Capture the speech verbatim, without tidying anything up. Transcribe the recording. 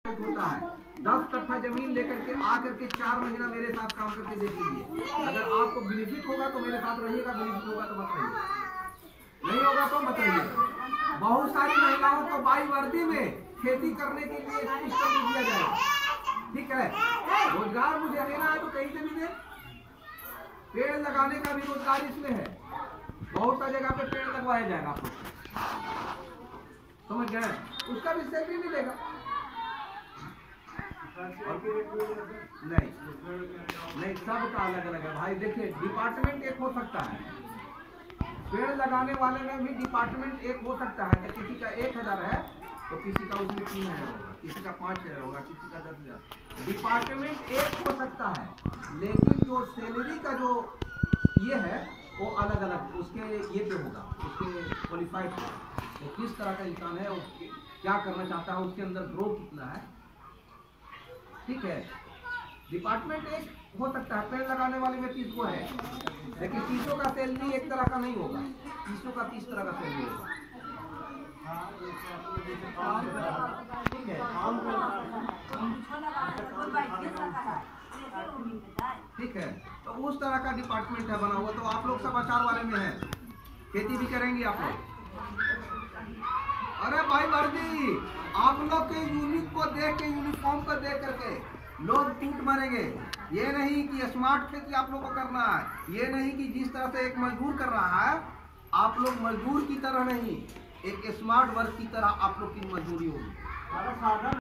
होता है। दस कट्ठा जमीन लेकर के आकर के चार महीना मेरे साथ काम करके देख लीजिए। अगर आपको बेनिफिट होगा तो मेरे साथ रहिएगा, बेनिफिट होगा तो मत रहिए, नहीं होगा तो मत रहिए। बहुत सारी महिलाओं को बाई वर्दी में खेती करने के लिए सिस्टम दिया जाएगा, ठीक है। रोजगार मुझे देना है तो कहीं से भी दे। पेड़ लगाने का भी रोजगार इसमें है, बहुत सा जगह पे पेड़ लगवाया जाएगा आपको, समझ गए, उसका भी सैलरी मिलेगा। नहीं नहीं सबका अलग अलग है भाई। देखिए डिपार्टमेंट एक हो सकता है, पेड़ लगाने वाले में भी डिपार्टमेंट एक हो सकता है। तो किसी का एक हजार है तो किसी का उसमें तीन हजार होगा, किसी का पाँच हजार होगा, किसी का दस हजार। डिपार्टमेंट एक हो सकता है, लेकिन जो सैलरी का जो ये है वो अलग अलग उसके ये पे होगा, उसके क्वालिफाइड वो किस तरह का इंसान है, उसके क्या करना चाहता है, उसके अंदर ग्रोथ कितना है, ठीक है। डिपार्टमेंट एक हो सकता है, पेड़ लगाने वाले में तीस को है, लेकिन तीसों का सैलरी एक तरह का नहीं होगा, तीसों का तीस तरह का सैलरी होगा, ठीक है, ठीक है। तो उस तरह का डिपार्टमेंट है बना हुआ। तो आप लोग सब अचार वाले में है, खेती भी करेंगे आप लोग। अरे भाई वर्दी, आप लोग के यूनिक को देख के, यूनिफॉर्म को देख करके लोग टूट मरेंगे। ये नहीं कि स्मार्ट खेती आप लोग को करना है, ये नहीं कि जिस तरह से एक मजदूर कर रहा है आप लोग मजदूर की तरह नहीं, एक स्मार्ट वर्क की तरह आप लोग की मजदूरी होगी।